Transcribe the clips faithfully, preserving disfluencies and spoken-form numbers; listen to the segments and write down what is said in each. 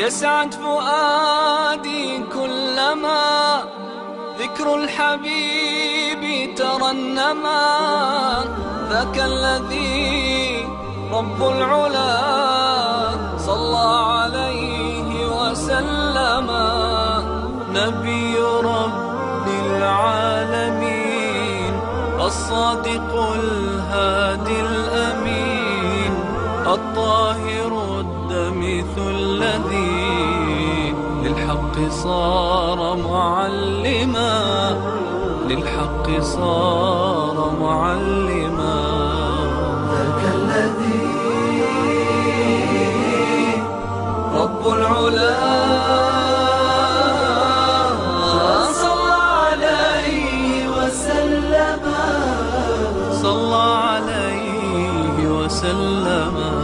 يسعد فؤادي كلما ذكر الحبيب ترنما. ذاك الذي رب العلا صلى عليه وسلم. نبي رب العالمين الصادق الهادي الأمين الطاهر الدمث الذي للحق صار معلما للحق صار معلما. ذاك الذي رب العلا صلى عليه وسلم صلى عليه وسلم.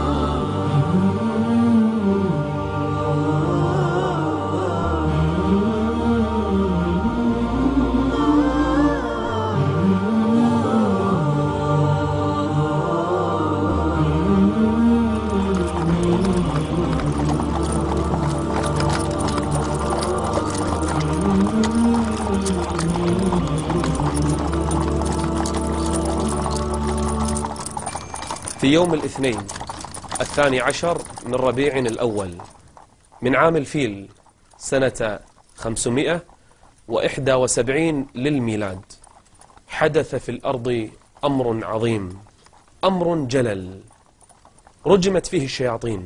في يوم الاثنين الثاني عشر من ربيع الأول من عام الفيل سنة خمسمائة وإحدى وسبعين للميلاد حدث في الأرض أمر عظيم، أمر جلل، رجمت فيه الشياطين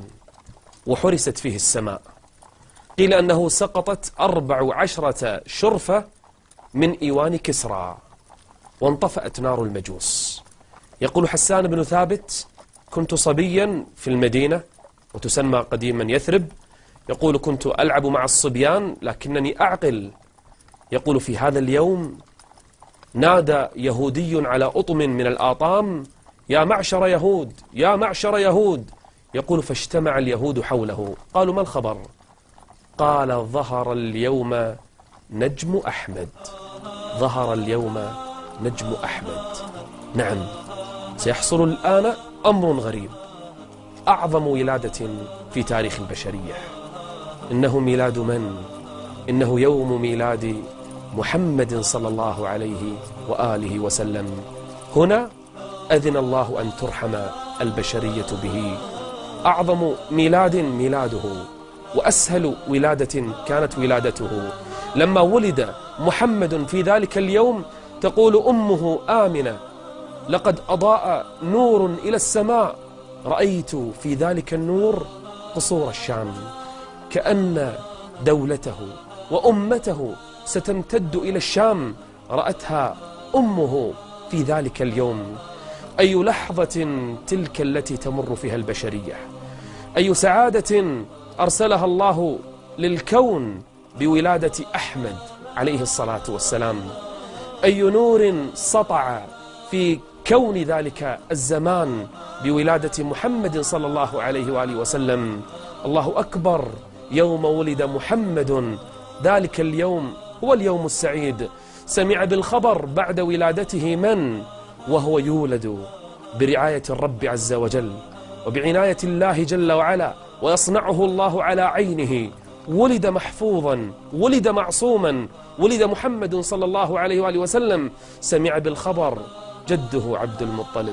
وحرست فيه السماء. قيل أنه سقطت أربع عشرة شرفة من إيوان كسرى وانطفأت نار المجوس. يقول حسان بن ثابت: كنت صبيا في المدينة وتسمى قديما يثرب. يقول: كنت ألعب مع الصبيان لكنني أعقل. يقول: في هذا اليوم نادى يهودي على أطم من الآطام: يا معشر يهود، يا معشر يهود. يقول: فاجتمع اليهود حوله. قالوا: ما الخبر؟ قال: ظهر اليوم نجم أحمد، ظهر اليوم نجم أحمد. نعم، سيحصل الآن أمر غريب، أعظم ولادة في تاريخ البشرية. إنه ميلاد من؟ إنه يوم ميلاد محمد صلى الله عليه وآله وسلم. هنا أذن الله أن ترحم البشرية به. أعظم ميلاد ميلاده، وأسهل ولادة كانت ولادته. لما ولد محمد في ذلك اليوم تقول أمه آمنة: لقد أضاء نور إلى السماء، رأيت في ذلك النور قصور الشام، كأن دولته وأمته ستمتد إلى الشام. رأتها أمه في ذلك اليوم. أي لحظة تلك التي تمر فيها البشرية، أي سعادة أرسلها الله للكون بولادة أحمد عليه الصلاة والسلام. أي نور سطع في كون ذلك الزمان بولادة محمد صلى الله عليه وآله وسلم. الله أكبر، يوم ولد محمد ذلك اليوم هو اليوم السعيد. سمع بالخبر بعد ولادته من؟ وهو يولد برعاية الرب عز وجل وبعناية الله جل وعلا، ويصنعه الله على عينه. ولد محفوظا، ولد معصوما، ولد محمد صلى الله عليه وآله وسلم. سمع بالخبر جده عبد المطلب،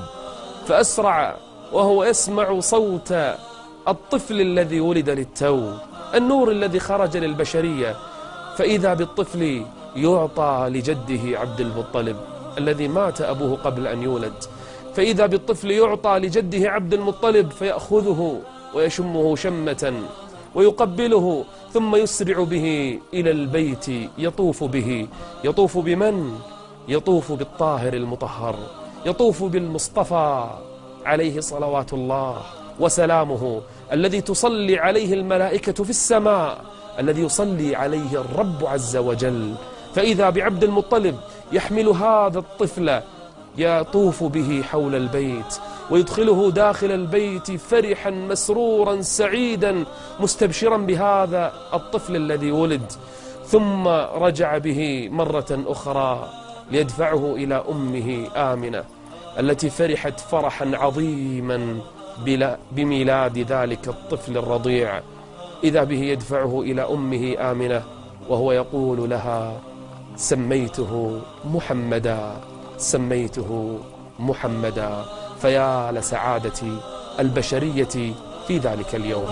فأسرع وهو يسمع صوت الطفل الذي ولد للتو، النور الذي خرج للبشرية، فإذا بالطفل يعطى لجده عبد المطلب الذي مات أبوه قبل أن يولد. فإذا بالطفل يعطى لجده عبد المطلب فيأخذه ويشمه شمة ويقبله، ثم يسرع به إلى البيت يطوف به. يطوف بمن؟ يطوف بالطاهر المطهر، يطوف بالمصطفى عليه صلوات الله وسلامه، الذي تصلي عليه الملائكة في السماء، الذي يصلي عليه الرب عز وجل. فإذا بعبد المطلب يحمل هذا الطفل يطوف به حول البيت ويدخله داخل البيت فرحا مسرورا سعيدا مستبشرا بهذا الطفل الذي ولد. ثم رجع به مرة أخرى ليدفعه إلى أمه آمنة التي فرحت فرحا عظيما بميلاد ذلك الطفل الرضيع. إذا به يدفعه إلى أمه آمنة وهو يقول لها: سميته محمدا، سميته محمدا. فيا لسعادة البشرية في ذلك اليوم.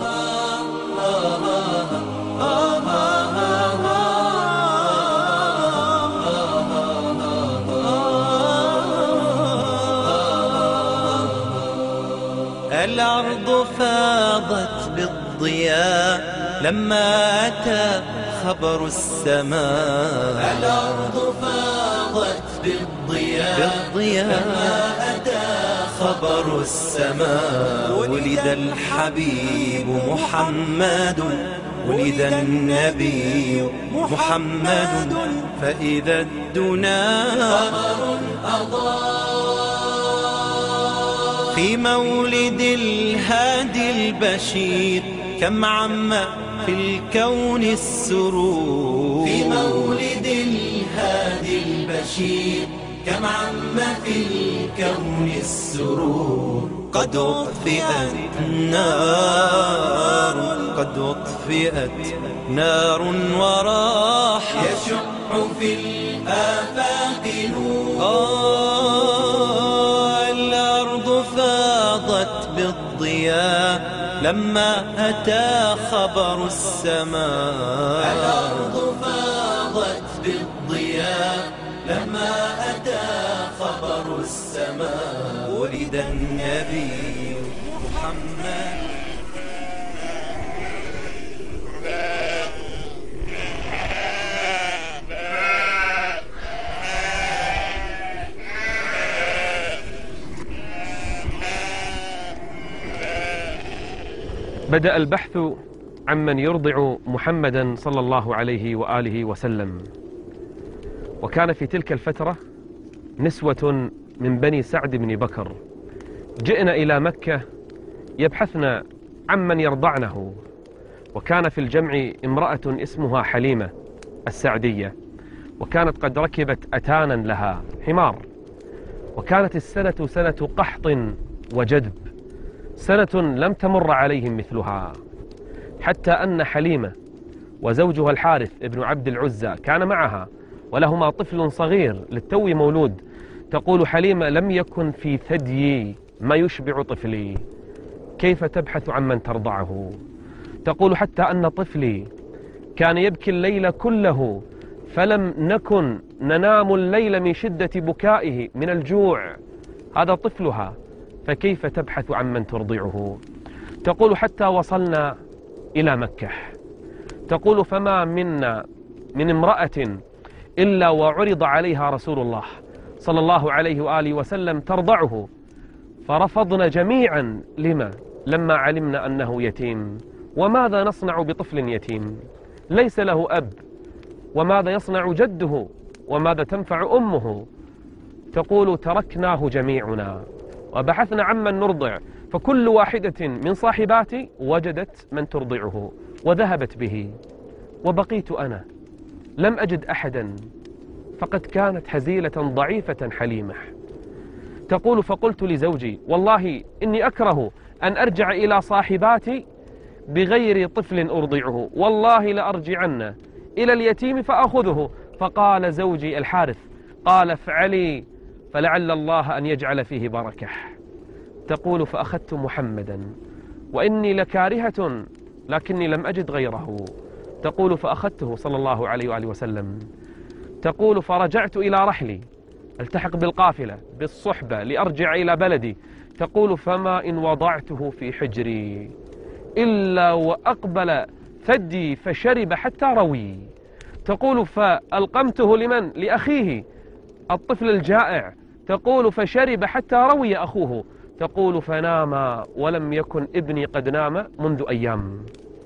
الأرض فاضت بالضياء لما أتى خبر السماء. الأرض فاضت بالضياء, بالضياء لما أتى خبر السماء. ولد الحبيب محمد، ولد النبي محمد، فإذا الدنا قمر أضاء في مولد الهادي البشير كم عم في الكون السرور. في مولد الهادي البشير كم عم في الكون السرور. قد أطفئت نار، قد أطفئت نار وراح يشع في الآفاق نور. آه الأرض فاضت بالضياء لما أتى خبر السماء. الأرض فاضت بالضياء لما أتى خبر السماء. ولد النبي محمد. بدأ البحث عمن يرضع محمدا صلى الله عليه وآله وسلم. وكان في تلك الفترة نسوة من بني سعد بن بكر جئنا إلى مكة يبحثن عمن يرضعنه. وكان في الجمع امرأة اسمها حليمة السعدية، وكانت قد ركبت أتانا لها حمار. وكانت السنة سنة قحط وجدب، سنة لم تمر عليهم مثلها، حتى أن حليمة وزوجها الحارث ابن عبد العزى كان معها، ولهما طفل صغير للتو مولود. تقول حليمة: لم يكن في ثديي ما يشبع طفلي، كيف تبحث عن من ترضعه؟ تقول: حتى أن طفلي كان يبكي الليل كله، فلم نكن ننام الليل من شدة بكائه من الجوع. هذا طفلها، فكيف تبحث عن من ترضعه؟ تقول: حتى وصلنا إلى مكة. تقول: فما منا من امرأة إلا وعرض عليها رسول الله صلى الله عليه وآله وسلم ترضعه، فرفضنا جميعا. لما؟ لما علمنا أنه يتيم. وماذا نصنع بطفل يتيم ليس له أب؟ وماذا يصنع جده؟ وماذا تنفع أمه؟ تقول: تركناه جميعنا وبحثنا عمن نرضع، فكل واحدة من صاحباتي وجدت من ترضعه وذهبت به، وبقيت أنا لم أجد أحدا. فقد كانت هزيلة ضعيفة حليمة. تقول: فقلت لزوجي: والله إني أكره أن أرجع إلى صاحباتي بغير طفل أرضعه، والله لأرجعن إلى اليتيم فأخذه. فقال زوجي الحارث: قال: افعلي فلعل الله أن يجعل فيه بركة. تقول: فأخذت محمدا وإني لكارهة لكني لم أجد غيره. تقول: فأخذته صلى الله عليه وآله وسلم. تقول: فرجعت إلى رحلي التحق بالقافلة بالصحبة لأرجع إلى بلدي. تقول: فما إن وضعته في حجري إلا وأقبل ثدي فشرب حتى روي. تقول: فألقمته لمن؟ لأخيه الطفل الجائع. تقول: فشرب حتى روي أخوه. تقول: فنام ولم يكن ابني قد نام منذ أيام.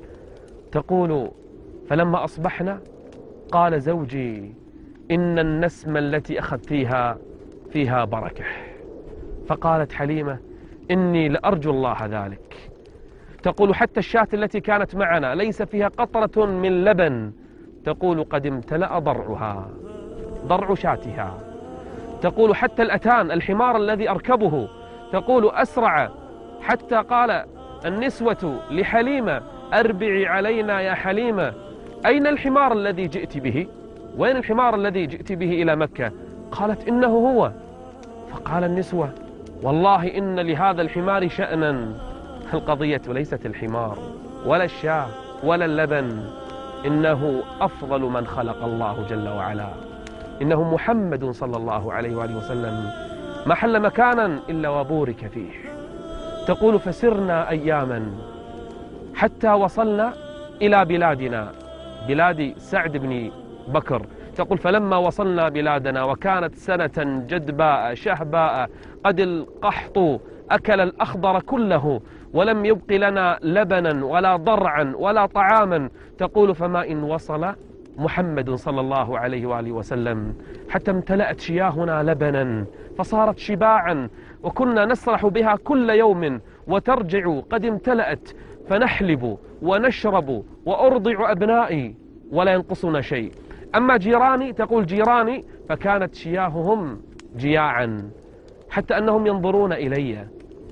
تقول: فلما أصبحنا قال زوجي: إن النسمة التي أخذتيها فيها بركة. فقالت حليمة: إني لأرجو الله ذلك. تقول: حتى الشاة التي كانت معنا ليس فيها قطرة من لبن. تقول: قد امتلأ ضرعها، ضرع شاتها. تقول: حتى الأتان الحمار الذي أركبه، تقول: أسرع، حتى قال النسوة لحليمة: أربعي علينا يا حليمة، أين الحمار الذي جئت به؟ وين الحمار الذي جئت به إلى مكة؟ قالت إنه هو. فقال النسوة والله إن لهذا الحمار شأنا. القضية ليست الحمار ولا الشاة ولا اللبن، إنه أفضل من خلق الله جل وعلا، إنه محمد صلى الله عليه وآله وسلم، ما حل مكانا إلا وبورك فيه. تقول فسرنا أياما حتى وصلنا إلى بلادنا، بلاد سعد بن بكر. تقول فلما وصلنا بلادنا وكانت سنة جدباء شهباء قد القحط أكل الأخضر كله ولم يبق لنا لبنا ولا ضرعا ولا طعاما. تقول فما إن وصل محمد صلى الله عليه وآله وسلم حتى امتلأت شياهنا لبنا فصارت شباعا، وكنا نسرح بها كل يوم وترجع قد امتلأت، فنحلب ونشرب وأرضع أبنائي ولا ينقصنا شيء. أما جيراني، تقول جيراني فكانت شياههم جياعا حتى أنهم ينظرون إلي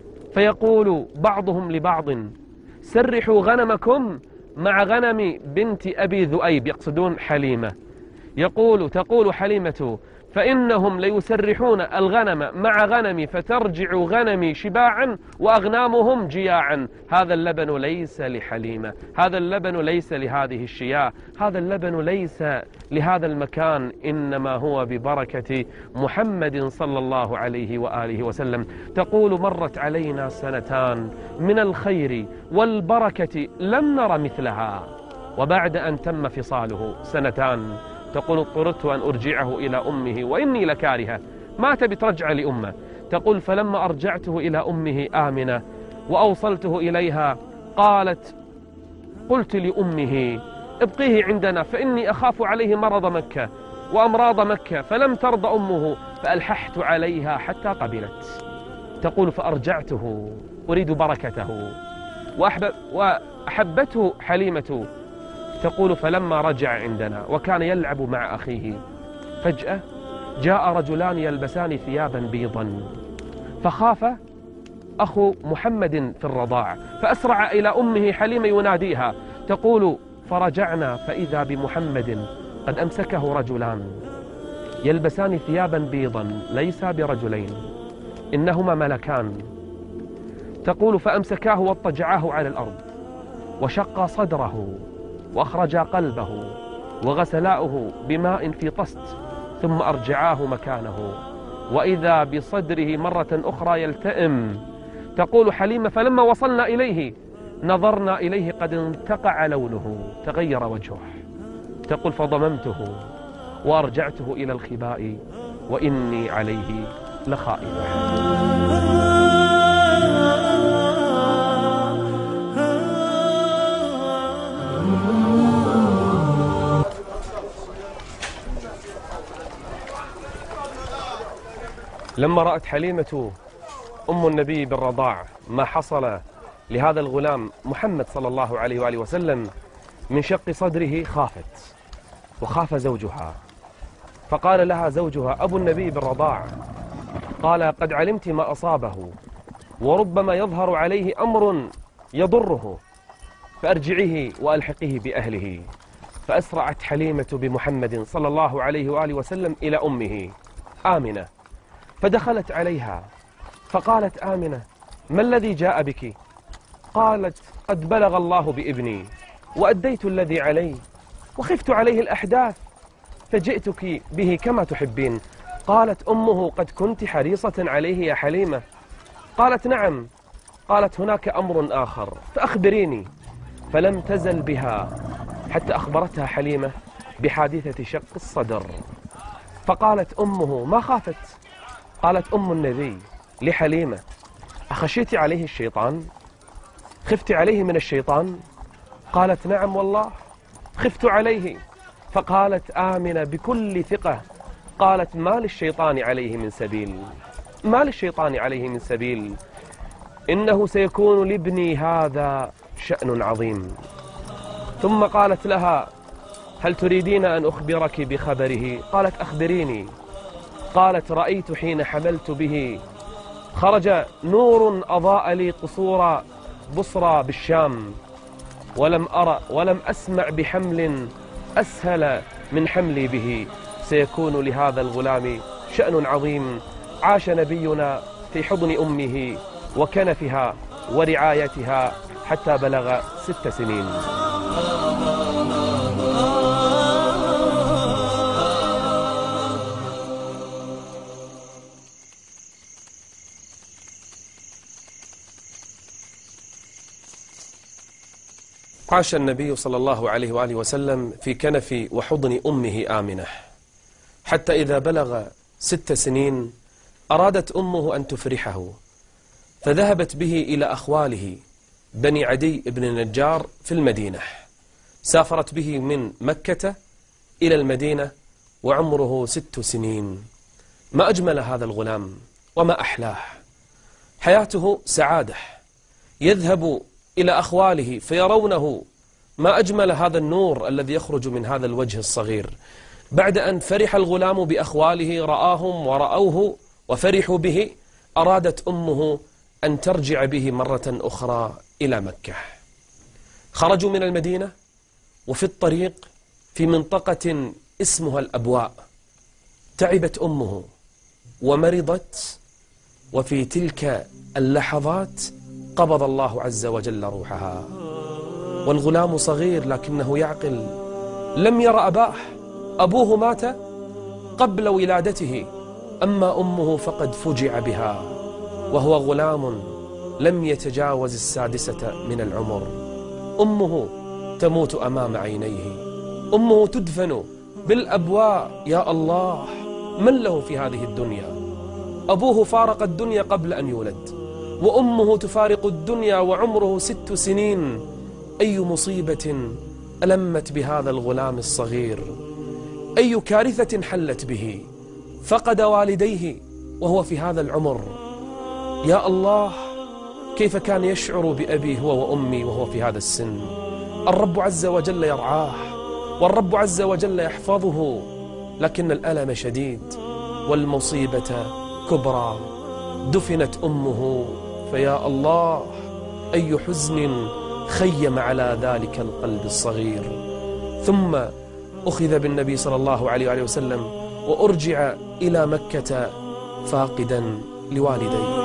فيقول بعضهم لبعض سرحوا غنمكم مع غنم بنت أبي ذؤيب، يقصدون حليمة. يقول تقول حليمة فإنهم ليسرحون الغنم مع غنمي فترجع غنمي شباعا وأغنامهم جياعا. هذا اللبن ليس لحليمة، هذا اللبن ليس لهذه الشياه، هذا اللبن ليس لهذا المكان، إنما هو ببركة محمد صلى الله عليه وآله وسلم. تقول مرت علينا سنتان من الخير والبركة لم نر مثلها، وبعد أن تم فصاله سنتان تقول اضطررت أن أرجعه إلى أمه وإني لكارهة، ما تبي ترجع لأمه. تقول فلما أرجعته إلى أمه آمنة وأوصلته إليها قالت قلت لأمه ابقيه عندنا فإني أخاف عليه مرض مكة وأمراض مكة، فلم ترضى أمه فألححت عليها حتى قبلت. تقول فأرجعته أريد بركته وأحب وأحبته حليمة. تقول فلما رجع عندنا وكان يلعب مع أخيه فجأة جاء رجلان يلبسان ثيابا بيضا، فخاف أخو محمد في الرضاع فأسرع إلى أمه حليمة يناديها. تقول فرجعنا فإذا بمحمد قد أمسكه رجلان يلبسان ثيابا بيضا ليس برجلين إنهما ملكان. تقول فأمسكاه واضطجعاه على الأرض وشق صدره وأخرجا قلبه وغسلاؤه بماء في طست ثم أرجعاه مكانه، وإذا بصدره مرة أخرى يلتئم. تقول حليمة فلما وصلنا إليه نظرنا إليه قد انتقع لونه تغير وجهه. تقول فضممته وأرجعته إلى الخباء وإني عليه لخائفة. لما رأت حليمة أم النبي بالرضاع ما حصل لهذا الغلام محمد صلى الله عليه وآله وسلم من شق صدره خافت وخاف زوجها، فقال لها زوجها أبو النبي بالرضاع قال قد علمت ما أصابه وربما يظهر عليه أمر يضره فأرجعيه وألحقيه بأهله. فأسرعت حليمة بمحمد صلى الله عليه وآله وسلم إلى أمه آمنة، فدخلت عليها فقالت آمنة ما الذي جاء بك؟ قالت قد بلغ الله بابني وأديت الذي علي وخفت عليه الأحداث فجئتك به كما تحبين. قالت أمه قد كنت حريصة عليه يا حليمة؟ قالت نعم. قالت هناك أمر آخر فأخبريني. فلم تزل بها حتى أخبرتها حليمة بحادثة شق الصدر. فقالت أمه ما خافت؟ قالت أم النبي لحليمة أخشيت عليه الشيطان؟ خفت عليه من الشيطان؟ قالت نعم والله خفت عليه. فقالت آمنة بكل ثقة قالت ما للشيطان عليه من سبيل، ما للشيطان عليه من سبيل، إنه سيكون لابني هذا شأن عظيم. ثم قالت لها هل تريدين أن أخبرك بخبره؟ قالت أخبريني. قالت رأيت حين حملت به خرج نور أضاء لي قصور بصرى بالشام، ولم أرى ولم أسمع بحمل أسهل من حملي به. سيكون لهذا الغلام شأن عظيم. عاش نبينا في حضن أمه وكنفها ورعايتها حتى بلغ ست سنين. عاش النبي صلى الله عليه وآله وسلم في كنف وحضن أمه آمنة حتى إذا بلغ ست سنين أرادت أمه أن تفرحه، فذهبت به إلى أخواله بني عدي بن النجار في المدينة. سافرت به من مكة إلى المدينة وعمره ست سنين. ما أجمل هذا الغلام وما أحلاه، حياته سعادة. يذهب إلى أخواله فيرونه. ما أجمل هذا النور الذي يخرج من هذا الوجه الصغير. بعد أن فرح الغلام بأخواله، رآهم ورأوه وفرحوا به، أرادت أمه أن ترجع به مرة أخرى إلى مكة. خرجوا من المدينة وفي الطريق في منطقة اسمها الأبواء تعبت أمه ومرضت، وفي تلك اللحظات قبض الله عز وجل روحها. والغلام صغير لكنه يعقل، لم يرى أباه، أبوه مات قبل ولادته، أما أمه فقد فجع بها وهو غلام لم يتجاوز السادسة من العمر. أمه تموت أمام عينيه، أمه تدفن بالأبواء. يا الله، من له في هذه الدنيا؟ أبوه فارق الدنيا قبل أن يولد، وأمه تفارق الدنيا وعمره ست سنين. أي مصيبة ألمت بهذا الغلام الصغير، أي كارثة حلت به. فقد والديه وهو في هذا العمر. يا الله، كيف كان يشعر بأبي هو وأمي وهو في هذا السن. الرب عز وجل يرعاه والرب عز وجل يحفظه، لكن الألم شديد والمصيبة كبرى. دفنت أمه، فيا الله أي حزن خيم على ذلك القلب الصغير. ثم أخذ بالنبي صلى الله عليه وآله وسلم وأرجع إلى مكة فاقدا لوالديه.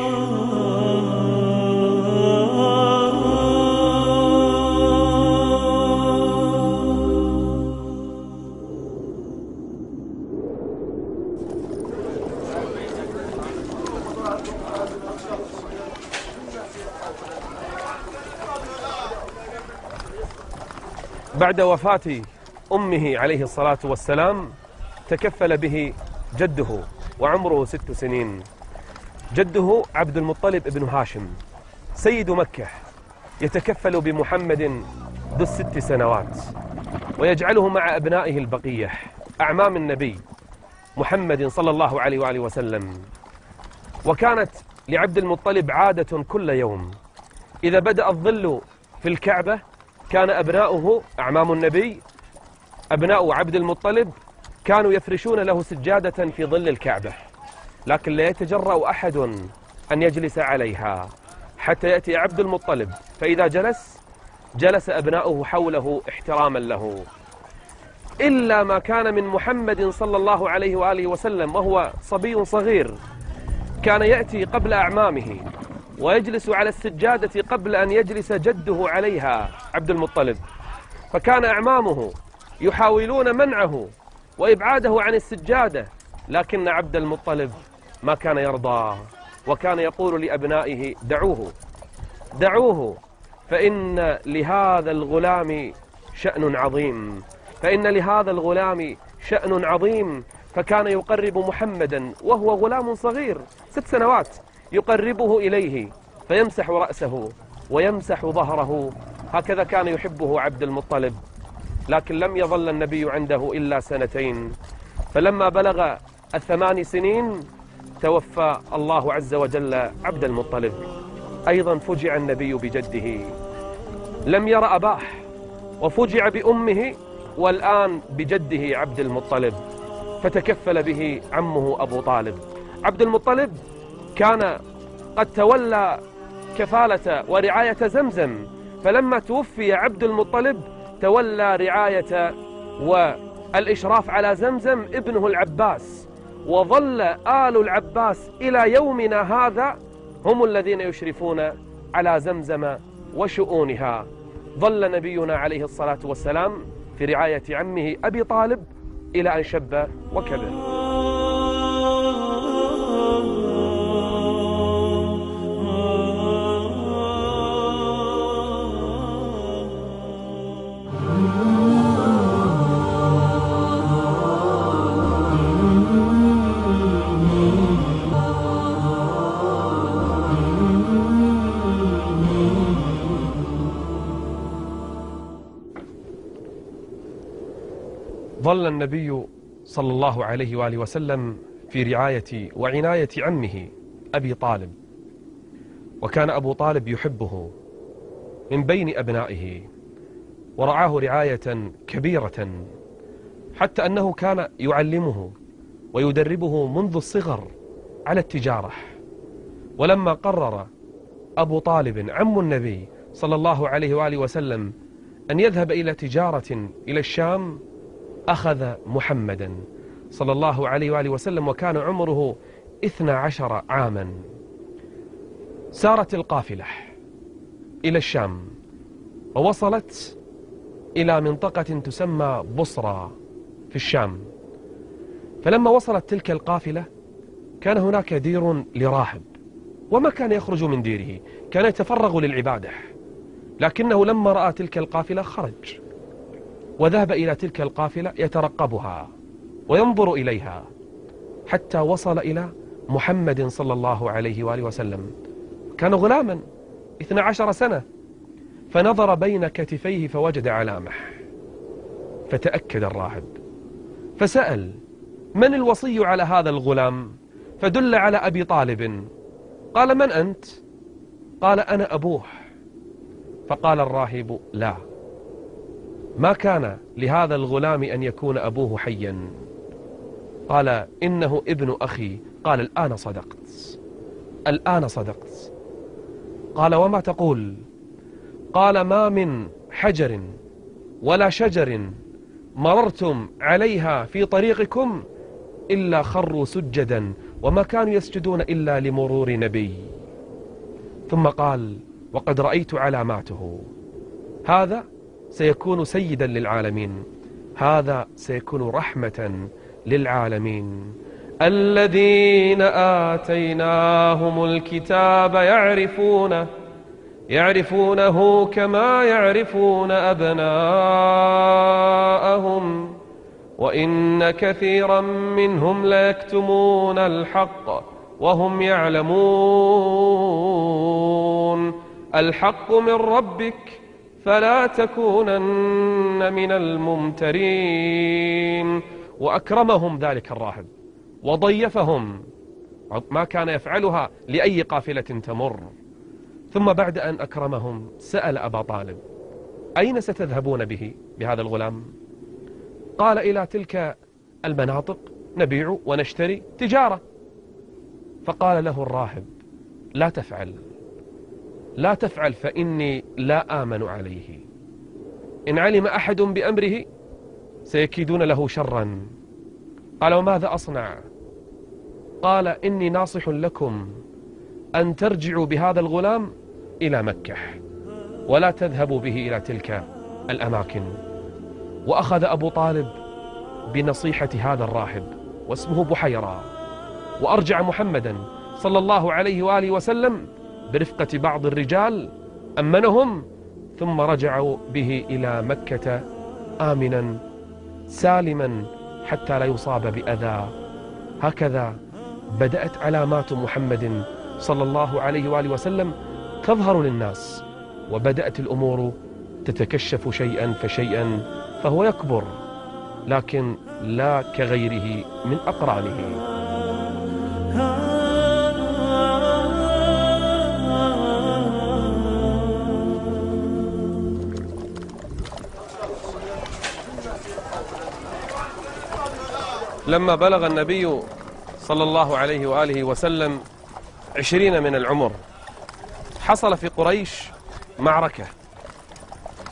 بعد وفاة أمه عليه الصلاة والسلام تكفل به جده وعمره ست سنين. جده عبد المطلب بن هاشم سيد مكة، يتكفل بمحمد ذو الست سنوات ويجعله مع أبنائه البقية أعمام النبي محمد صلى الله عليه وآله وسلم. وكانت لعبد المطلب عادة كل يوم إذا بدأ الظل في الكعبة كان أبناؤه أعمام النبي أبناء عبد المطلب كانوا يفرشون له سجادة في ظل الكعبة، لكن لا يتجرأ أحد أن يجلس عليها حتى يأتي عبد المطلب، فإذا جلس جلس أبناؤه حوله احتراما له، إلا ما كان من محمد صلى الله عليه وآله وسلم وهو صبي صغير. كان يأتي قبل أعمامه ويجلس على السجادة قبل أن يجلس جده عليها عبد المطلب، فكان أعمامه يحاولون منعه وإبعاده عن السجادة، لكن عبد المطلب ما كان يرضى، وكان يقول لأبنائه دعوه دعوه فإن لهذا الغلام شأن عظيم فإن لهذا الغلام شأن عظيم. فكان يقرب محمدا وهو غلام صغير ست سنوات، يقربه إليه فيمسح رأسه ويمسح ظهره، هكذا كان يحبه عبد المطلب. لكن لم يظل النبي عنده إلا سنتين، فلما بلغ الثمان سنين توفى الله عز وجل عبد المطلب. أيضا فجع النبي بجده، لم ير أباه وفجع بأمه، والآن بجده عبد المطلب، فتكفل به عمه أبو طالب. عبد المطلب كان قد تولى كفالة ورعاية زمزم، فلما توفي عبد المطلب تولى رعاية والإشراف على زمزم ابنه العباس، وظل آل العباس إلى يومنا هذا هم الذين يشرفون على زمزم وشؤونها. ظل نبينا عليه الصلاة والسلام في رعاية عمه أبي طالب إلى أن شب وكبر. ظل النبي صلى الله عليه وآله وسلم في رعاية وعناية عمه أبي طالب، وكان أبو طالب يحبه من بين أبنائه ورعاه رعاية كبيرة، حتى أنه كان يعلمه ويدربه منذ الصغر على التجارة. ولما قرر أبو طالب عم النبي صلى الله عليه وآله وسلم أن يذهب إلى تجارة إلى الشام، أخذ محمدا صلى الله عليه وآله وسلم وكان عمره اثنى عشر عاما. سارت القافلة إلى الشام ووصلت إلى منطقة تسمى بصرى في الشام. فلما وصلت تلك القافلة كان هناك دير لراهب، وما كان يخرج من ديره، كان يتفرغ للعبادة، لكنه لما رأى تلك القافلة خرج وذهب إلى تلك القافلة يترقبها وينظر إليها، حتى وصل إلى محمد صلى الله عليه وآله وسلم. كان غلاما اثنى عشر سنة، فنظر بين كتفيه فوجد علامة، فتأكد الراهب فسأل: من الوصي على هذا الغلام؟ فدل على أبي طالب. قال: من أنت؟ قال: أنا أبوه. فقال الراهب: لا، ما كان لهذا الغلام أن يكون أبوه حيا. قال: إنه ابن أخي. قال: الآن صدقت، الآن صدقت. قال: وما تقول؟ قال: ما من حجر ولا شجر مررتم عليها في طريقكم إلا خروا سجدا، وما كانوا يسجدون إلا لمرور نبي. ثم قال: وقد رأيت علاماته، هذا سيكون سيدا للعالمين، هذا سيكون رحمة للعالمين. الذين آتيناهم الكتاب يعرفونه يعرفونه كما يعرفون أبناءهم وإن كثيرا منهم ليكتمون الحق وهم يعلمون. الحق من ربك فلا تكونن من الممترين. وأكرمهم ذلك الراهب وضيفهم، ما كان يفعلها لأي قافلة تمر. ثم بعد أن أكرمهم سأل أبا طالب: أين ستذهبون به بهذا الغلام؟ قال: إلى تلك المناطق نبيع ونشتري تجارة. فقال له الراهب: لا تفعل، لا تفعل، فإني لا آمن عليه، إن علم أحد بأمره سيكيدون له شرا. قال: وماذا أصنع؟ قال: إني ناصح لكم أن ترجعوا بهذا الغلام إلى مكة ولا تذهبوا به إلى تلك الأماكن. وأخذ أبو طالب بنصيحة هذا الراهب واسمه بحيرة، وأرجع محمدا صلى الله عليه وآله وسلم برفقة بعض الرجال، أمنهم، ثم رجعوا به إلى مكة آمنا سالما حتى لا يصاب بأذى. هكذا بدأت علامات محمد صلى الله عليه وآله وسلم تظهر للناس، وبدأت الأمور تتكشف شيئا فشيئا، فهو يكبر لكن لا كغيره من أقرانه. لما بلغ النبي صلى الله عليه وآله وسلم عشرين من العمر حصل في قريش معركة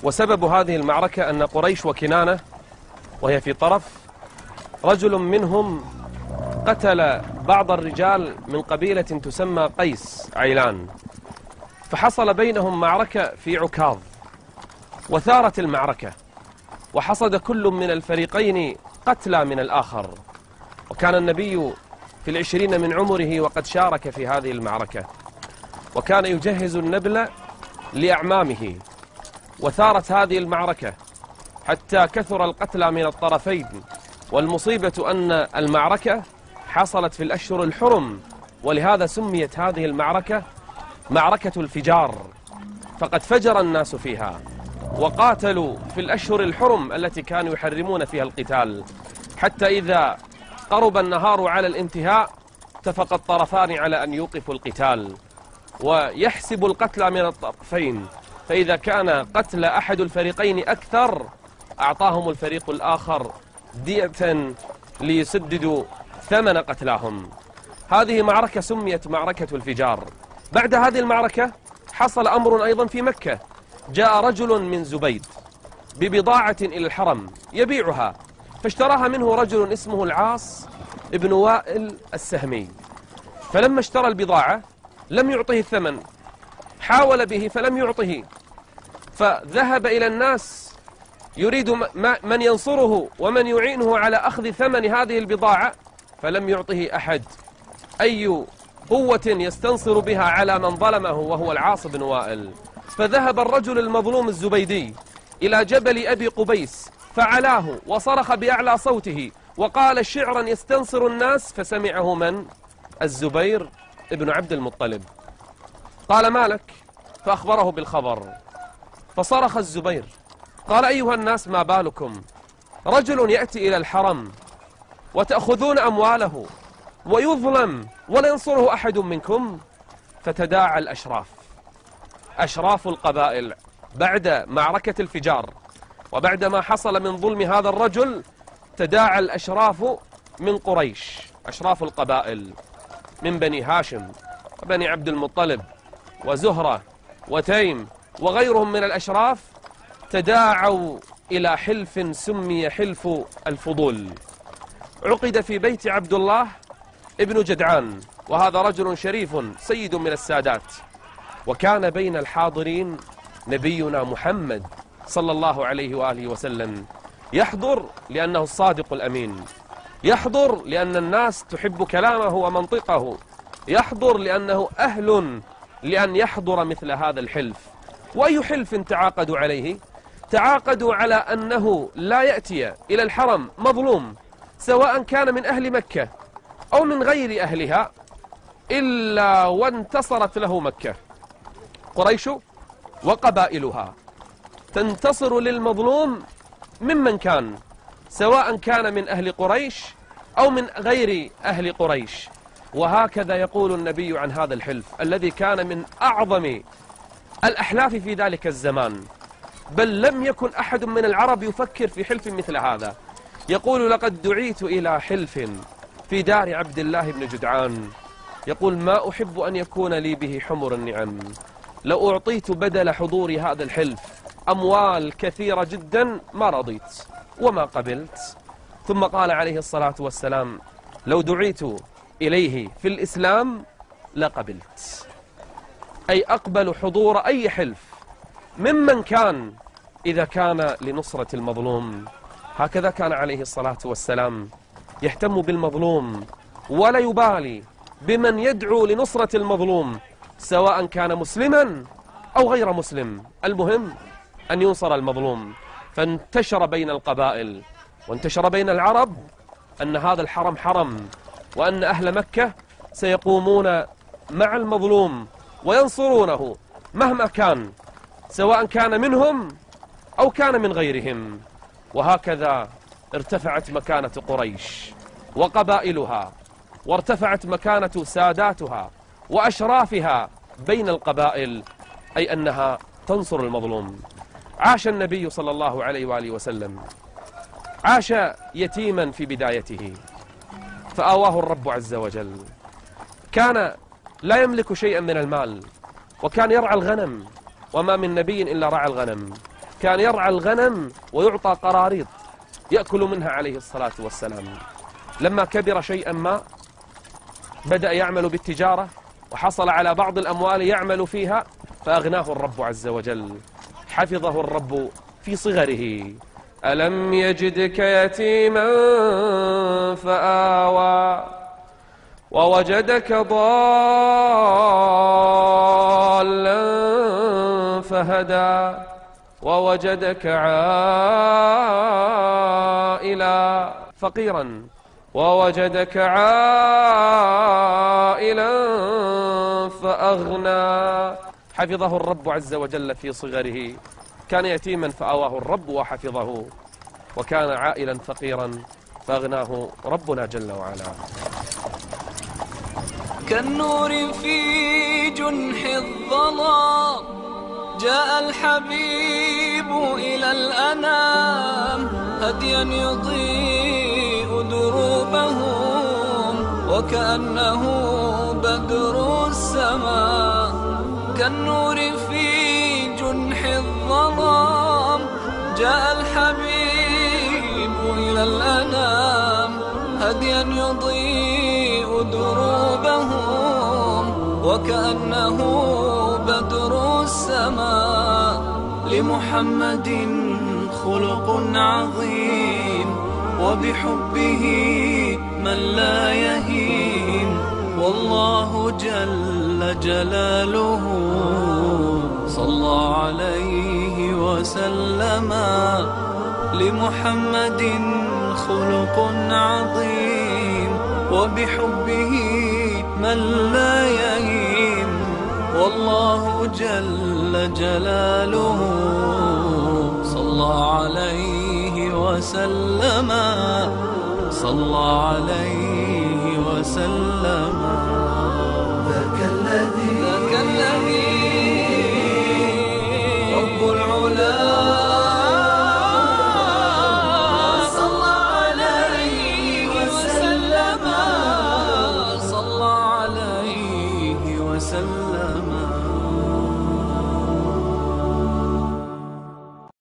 وسبب هذه المعركة أن قريش وكنانة وهي في طرف، رجل منهم قتل بعض الرجال من قبيلة تسمى قيس عيلان، فحصل بينهم معركة في عكاظ، وثارت المعركة وحصد كل من الفريقين قتلى من الآخر، وكان النبي في العشرين من عمره وقد شارك في هذه المعركة، وكان يجهز النبل لأعمامه، وثارت هذه المعركة حتى كثر القتلى من الطرفين. والمصيبة أن المعركة حصلت في الأشهر الحرم، ولهذا سميت هذه المعركة معركة الفجار، فقد فجر الناس فيها وقاتلوا في الأشهر الحرم التي كانوا يحرمون فيها القتال، حتى إذا قرب النهار على الانتهاء اتفق الطرفان على أن يوقفوا القتال ويحسب القتلى من الطرفين، فإذا كان قتل أحد الفريقين أكثر أعطاهم الفريق الآخر دية ليسددوا ثمن قتلاهم. هذه معركة سميت معركة الفجار. بعد هذه المعركة حصل أمر أيضا في مكة، جاء رجل من زبيد ببضاعة إلى الحرم يبيعها، فاشتراها منه رجل اسمه العاص ابن وائل السهمي، فلما اشترى البضاعة لم يعطه الثمن، حاول به فلم يعطه، فذهب إلى الناس يريد من ينصره ومن يعينه على أخذ ثمن هذه البضاعة، فلم يعطه أحد. أي قوة يستنصر بها على من ظلمه وهو العاص بن وائل؟ فذهب الرجل المظلوم الزبيدي إلى جبل أبي قبيس فعلاه وصرخ بأعلى صوته وقال شعرا يستنصر الناس، فسمعه من؟ الزبير ابن عبد المطلب. قال ما لك؟ فأخبره بالخبر، فصرخ الزبير قال أيها الناس ما بالكم؟ رجل يأتي إلى الحرم وتأخذون أمواله ويظلم ولا ينصره أحد منكم. فتداعى الأشراف، أشراف القبائل بعد معركة الفجار وبعد ما حصل من ظلم هذا الرجل، تداعى الأشراف من قريش، أشراف القبائل من بني هاشم وبني عبد المطلب وزهرة وتيم وغيرهم من الأشراف، تداعوا إلى حلف سمي حلف الفضول، عقد في بيت عبد الله ابن جدعان، وهذا رجل شريف سيد من السادات، وكان بين الحاضرين نبينا محمد صلى الله عليه وآله وسلم، يحضر لأنه الصادق الأمين، يحضر لأن الناس تحب كلامه ومنطقه، يحضر لأنه أهل لأن يحضر مثل هذا الحلف. وأي حلف تعاقدوا عليه؟ تعاقدوا على أنه لا يأتي إلى الحرم مظلوم سواء كان من أهل مكة أو من غير أهلها إلا وانتصرت له مكة. قريش وقبائلها تنتصر للمظلوم ممن كان، سواء كان من أهل قريش أو من غير أهل قريش. وهكذا يقول النبي عن هذا الحلف الذي كان من أعظم الأحلاف في ذلك الزمان، بل لم يكن أحد من العرب يفكر في حلف مثل هذا. يقول لقد دعيت إلى حلف في دار عبد الله بن جدعان، يقول ما أحب أن يكون لي به حمر النعم، لو أعطيت بدل حضور هذا الحلف أموال كثيرة جدا ما رضيت وما قبلت. ثم قال عليه الصلاة والسلام لو دعيت إليه في الإسلام لقبلت، أي أقبل حضور أي حلف ممن كان إذا كان لنصرة المظلوم. هكذا كان عليه الصلاة والسلام يهتم بالمظلوم ولا يبالي بمن يدعو لنصرة المظلوم سواء كان مسلما أو غير مسلم، المهم أن ينصر المظلوم. فانتشر بين القبائل وانتشر بين العرب أن هذا الحرم حرم، وأن أهل مكة سيقومون مع المظلوم وينصرونه مهما كان، سواء كان منهم أو كان من غيرهم. وهكذا ارتفعت مكانة قريش وقبائلها، وارتفعت مكانة ساداتها وأشرافها بين القبائل، أي أنها تنصر المظلوم. عاش النبي صلى الله عليه وآله وسلم، عاش يتيما في بدايته فآواه الرب عز وجل، كان لا يملك شيئا من المال، وكان يرعى الغنم، وما من نبي إلا رعى الغنم، كان يرعى الغنم ويعطى قراريط يأكل منها عليه الصلاة والسلام. لما كبر شيئا ما بدأ يعمل بالتجارة وحصل على بعض الأموال يعمل فيها فأغناه الرب عز وجل، حفظه الرب في صغره. ألم يجدك يتيما فآوى ووجدك ضالا فهدى ووجدك عائلا فقيرا ووجدك عائلا فأغنى. حفظه الرب عز وجل في صغره، كان يتيما فآواه الرب وحفظه، وكان عائلا فقيرا فأغناه ربنا جل وعلا. كالنور في جنح الظلام جاء الحبيب إلى الأنام، هديا يضيء دروبهم وكأنه بدر السماء. كالنور في جنح الظلام جاء الحبيب إلى الأنام، هديا يضيء دروبهم وكأنه بدر السماء. لمحمد خلق عظيم وبحبه من لا يهين، والله جل جلاله صلى عليه وسلم. لمحمد خلق عظيم وبحبه من لا يهين، والله جل جلاله صلى عليه وسلم، صلى عليه وسلم.